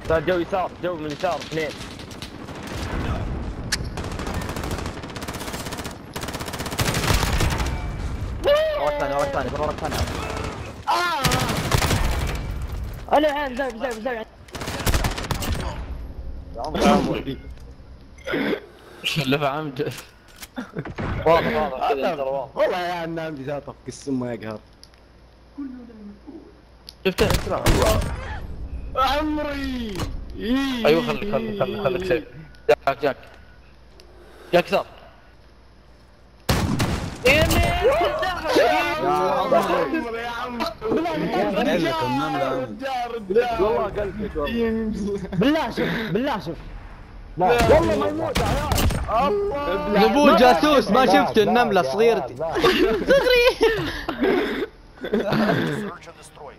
جو يسار، جو من يسار اثنين. ورا الثاني ورا الثاني ورا الثاني. انا عين زاوية يا عمري لف عمد. واضح كذا ترى واضح. والله يا عم بذاته قسم ما يقهر. شفته اسرع. عمري ايوه خليك سيف. جاك يسار. يا عم والله قلبك بالله شوف لا والله ما يموت يا عيال. نبوه جاسوس ما شفت النملة صغيرة صغري.